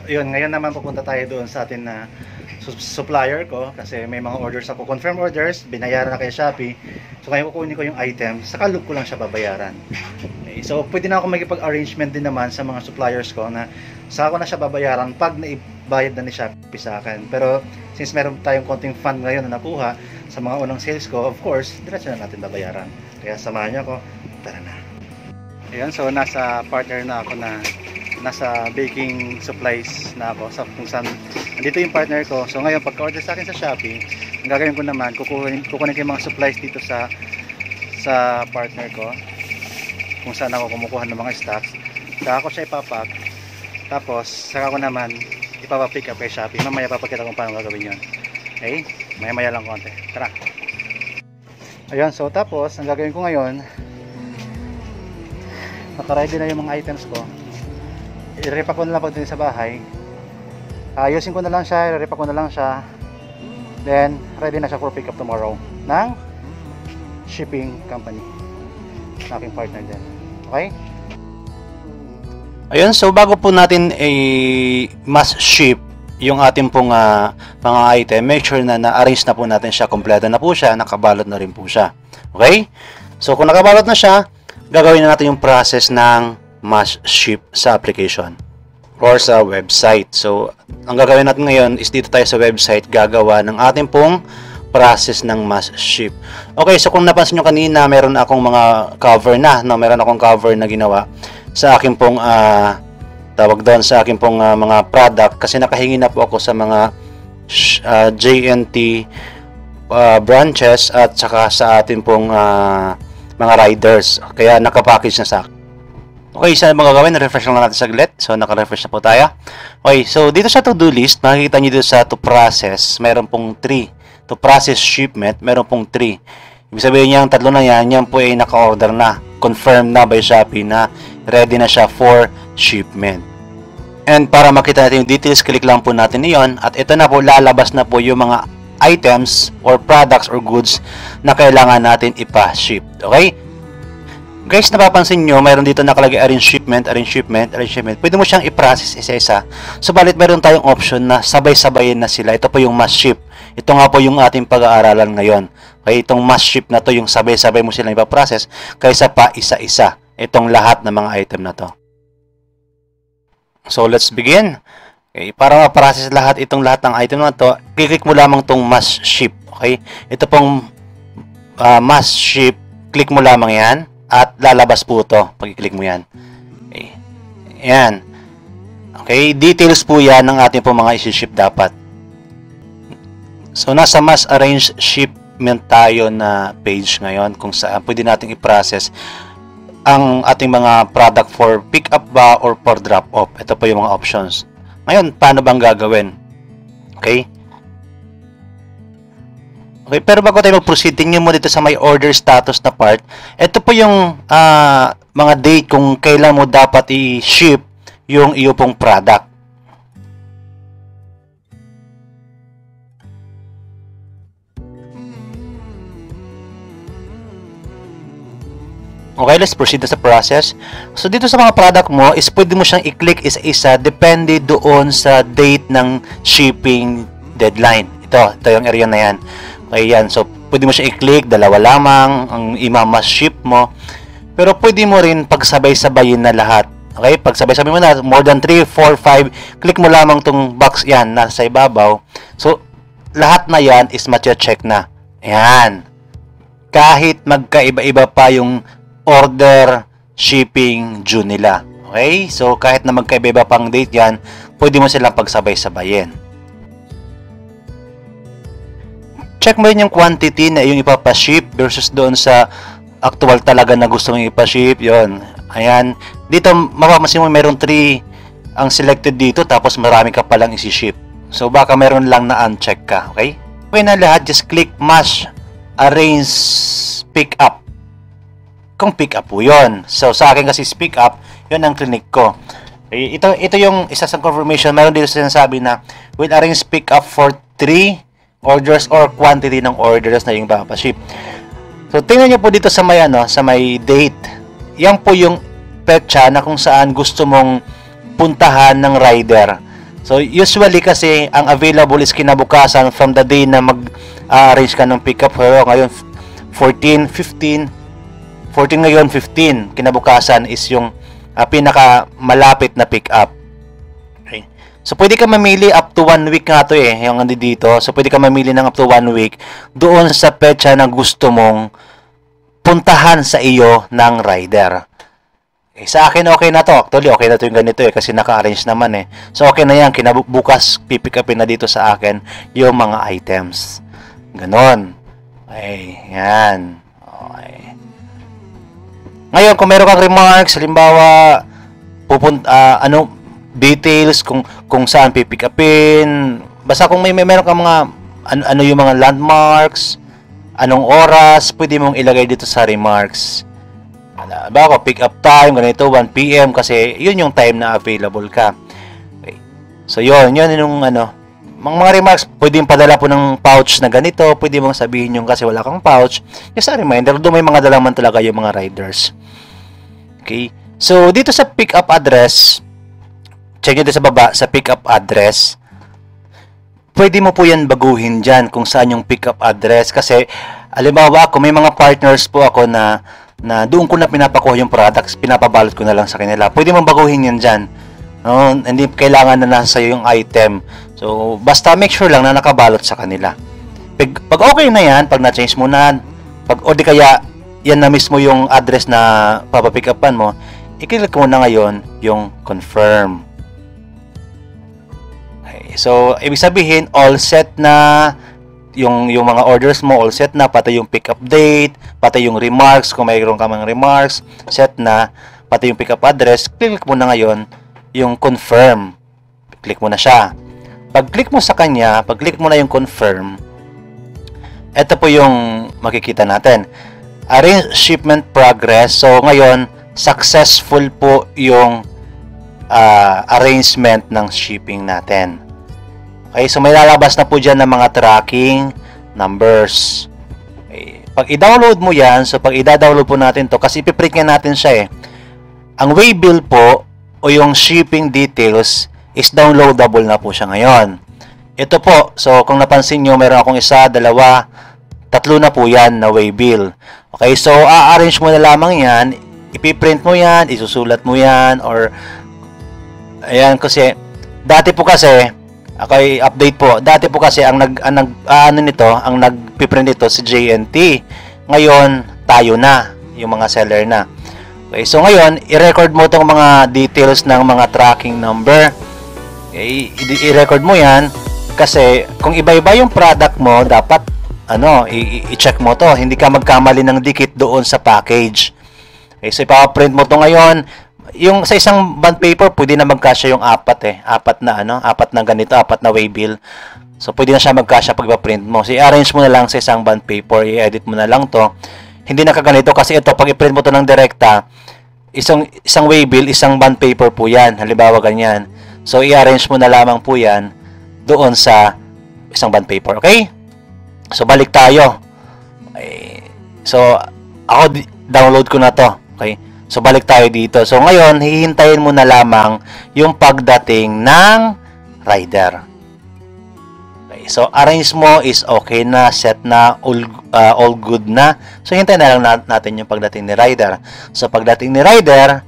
yun, ngayon naman pupunta tayo doon sa atin na supplier ko kasi may mga orders ako, confirm orders, binayaran na kay Shopee. So ngayon kukunin ko yung item, saka loob ko lang siya babayaran. Okay, so pwede na ako magipag-arrangement din naman sa mga suppliers ko na saka ko na siya babayaran pag naibayad na ni Shopee sa akin. Pero since meron tayong konting fund ngayon na nakuha sa mga unang sales ko, of course, diretso na natin babayaran. Kaya samahan niyo ako, tara na. Ayan, so nasa partner na ako na nasa baking supplies na ako sa kung saan dito yung partner ko. So ngayon pagka-order sa akin sa Shopee, ang gagawin ko naman kukunin ko yung mga supplies dito sa partner ko kung saan ako kumukuha ng mga stocks. Saka ko siya ipapack, tapos saka ko naman ipapapick up kay Shopee. Mamaya papakita kung paano gagawin yun. Okay, maya lang konti, tara. Ayan, so tapos ang gagawin ko ngayon, nakaready na yung mga items ko. I-repack ko na lang pagdating sa bahay. Ayusin ko na lang siya, i-repack ko na lang siya. Then, ready na siya for pick up tomorrow ng shipping company. Aking partner din. Okay? Ayun, so bago po natin mass ship yung ating pong mga item, make sure na na-arrange na po natin siya, kompleto na po siya, nakabalot na rin po siya. Okay? So kung nakabalot na siya, gagawin na natin yung process ng mass ship sa application or sa website. So ang gagawin natin ngayon is dito tayo sa website gagawa ng ating pong process ng mass ship. Okay, so kung napansin nyo kanina, meron akong mga cover na, no? Meron akong cover na ginawa sa aking pong tawag doon sa aking pong mga product kasi nakahingi na po ako sa mga JnT branches at saka sa ating pong mga riders. Kaya nakapackage na sa akin. Okay, isa na mga gawin, refresh lang natin saglit. So, naka-refresh na po tayo. Okay, so dito sa to-do list, makikita nyo dito sa to process, meron pong 3. To process shipment, meron pong 3. Ibig sabihin niya, ang tatlo na yan po ay naka-order na. Confirmed na by Shopee na ready na siya for shipment. And para makita natin yung details, click lang po natin iyon. At ito na po, lalabas na po yung mga items or products or goods na kailangan natin ipa-ship. Okay? Guys, napapansin nyo, mayroon dito nakalagay arrange shipment. Pwede mo siyang i-process isa-isa. Subalit mayroon tayong option na sabay-sabayin na sila. Ito po yung mass ship. Ito nga po yung ating pag-aaralan ngayon. Okay, itong mass ship na to, yung sabay-sabay mo silang ipa-process kaysa pa isa-isa. Itong lahat ng mga item na to. So, let's begin. Okay, para ma-process lahat ng item na to, click mo lamang tong mass ship. Okay, ito pong mass ship, click mo lamang yan. At lalabas po ito pag i-click mo yan. Okay. Ayan. Okay. Details po yan ng ating po mga isi-ship dapat. So, nasa mass arrange shipment tayo na page ngayon kung saan pwede natin i-process ang ating mga product for pick up ba or for drop off. Ito po yung mga options. Ngayon, paano bang gagawin? Okay. Okay, pero bago tayo mag-proceed, tingnan mo dito sa may order status na part. Ito po yung mga date kung kailan mo dapat i-ship yung iyo pong product. Okay, let's proceed sa process. So, dito sa mga product mo, is pwede mo siyang i-click isa-isa depende doon sa date ng shipping deadline. Ito yung area na yan. Okay, yan. So, pwede mo siya i-click, dalawa lamang ang ima-mass ship mo. Pero pwede mo rin pagsabay-sabayin na lahat. Okay, pagsabay-sabay mo na, more than 3, 4, 5, click mo lamang tong box yan, nasa ibabaw. So, lahat na yan is matcha-check na. Ayan. Kahit magkaiba-iba pa yung order, shipping, due nila. Okay, so kahit na magkaiba-iba pang date yan, pwede mo silang pagsabay-sabayin. Check mo rin yung quantity na yung ipapaship versus doon sa actual talaga na gusto mong ipaship. Yun. Ayan. Dito, mapapansin mo meron 3 ang selected dito tapos marami ka palang isi-ship. So, baka meron lang na uncheck ka. Okay? Okay na lahat, just click mass arrange pick up. Kung pick up po yun. So, sa akin kasi pick up, yun ang clinic ko. Okay? Ito yung isa sa confirmation. Meron dito sinasabi na will arrange pick up for 3 orders or quantity ng orders na yung papaship. So, tingnan nyo po dito sa may, sa may date. Yan po yung petsa na kung saan gusto mong puntahan ng rider. So, usually kasi, ang available is kinabukasan from the day na mag-arrange ka ng pick up. Pero ngayon, 14, 15, 14 ngayon, 15. Kinabukasan is yung pinaka malapit na pick up. Okay. So, pwede ka mamili up to 1 week nga to yung andi dito. So, pwede ka mamili ng up to 1 week doon sa petsa na gusto mong puntahan sa iyo ng rider. Sa akin, okay na to. Actually, okay na to yung ganito kasi naka-arrange naman So, okay na yan. Kinabukas, pipick upin na dito sa akin yung mga items. Ganon. Okay, yan. Okay. Ngayon, kung meron kang remarks, halimbawa, details kung saan pipick upin, basta kung meron kang mga, ano yung mga landmarks, anong oras, pwede mong ilagay dito sa remarks. Baka pick up time, ganito, 1 PM kasi yun yung time na available ka. Okay. So yun yung mga remarks, pwedeng padala po ng pouch na ganito, pwede mong sabihin yung kasi wala kang pouch. Yung sa reminder, doon may mga dalaman talaga yung mga riders. Okay. So dito sa pick up address, check nyo dito sa baba, sa pick up address, pwede mo po yan baguhin dyan kung saan yung pick up address. Kasi, alimbawa ako, may mga partners po ako na doon ko na pinapakuha yung products, pinapabalot ko na lang sa kanila. Pwede mong baguhin yan dyan. No? Hindi kailangan na nasa yung item. So, basta make sure lang na nakabalot sa kanila. Pag okay na yan, pag na-change mo na, o di kaya, yan na mismo yung address na papapick upan mo, i-click mo na ngayon yung confirm. Okay. So, ibig sabihin, all set na, yung mga orders mo all set na, pati yung pick up date, pati yung remarks, kung mayroon ka mga remarks set na, pati yung pick up address, click mo na ngayon yung confirm. Click mo na siya. Pag click mo sa kanya, pag click mo na yung confirm, ito po yung makikita natin. Arrange shipment progress. So ngayon, successful po yung arrangement ng shipping natin. Okay, so may lalabas na po dyan ng mga tracking numbers. Okay. Pag i-download mo yan, so pag i-download po natin to, kasi ipiprint nga natin siya Ang waybill po, o yung shipping details, is downloadable na po siya ngayon. Ito po, so kung napansin nyo, meron akong 1, 2, 3 na po yan na waybill. Okay, so a-arrange mo na lamang yan, ipiprint mo yan, isusulat mo yan, or, ayan, kasi, dati po kasi, okay, update po. Dati po kasi ang nagpiprint nito si JnT. Ngayon, tayo na, yung mga seller na. Okay, so ngayon, i-record mo tong mga details ng mga tracking number. Okay, i-record mo 'yan kasi kung iba-iba yung product mo, dapat i-check mo to. Hindi ka magkamali ng dikit doon sa package. Okay, so ipa-print mo to ngayon. Yung sa isang bond paper, pwede na magkasya yung 4 4 na ganito, 4 na waybill. So pwede na siya magkasya pag ipa-print mo. So i-arrange mo na lang sa isang bond paper, i-edit mo na lang to. Hindi na kaganito kasi ito pag i-print mo to ng direkta, isang waybill, isang bond paper po 'yan. Halimbawa ganyan. So i-arrange mo na lamang po 'yan doon sa isang bond paper, okay? So balik tayo. Okay. So ako download ko na to, okay? So, balik tayo dito. So, ngayon, hihintayin mo na lamang yung pagdating ng rider. Okay. So, arrange mo is okay na, set na, all good na. So, hintayin na lang natin yung pagdating ni rider. So, pagdating ni rider,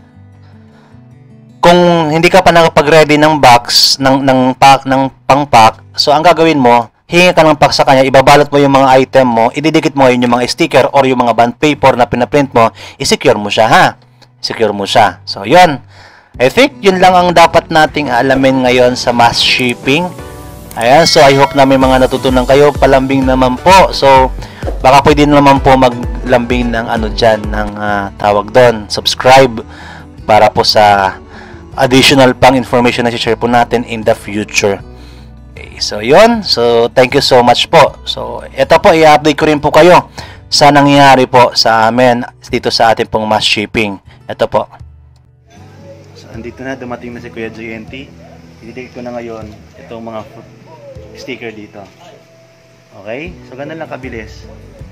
kung hindi ka pa nakapag-ready ng box, ng pang-pack, so, ang gagawin mo, hingi ka ng pack sa kanya, ibabalot mo yung mga item mo, ididikit mo yung mga sticker or yung mga bond paper na pinaprint mo, i-secure mo siya, ha? Secure mo siya. So, yun. I think yun lang ang dapat nating alamin ngayon sa mass shipping. Ayan, so I hope na may mga natutunan kayo. Palambing naman po. So, baka pwede naman po maglambing ng dyan, ng tawag doon, subscribe para po sa additional pang information na i-share po natin in the future. So, yun. So, thank you so much po. So, ito po, i-update ko rin po kayo sa nangyayari po sa amin dito sa ating pong mass shipping. Ito po. So, andito na. Dumating na si Kuya JnT. I-delete ko na ngayon itong mga sticker dito. Okay? So, ganun lang kabilis.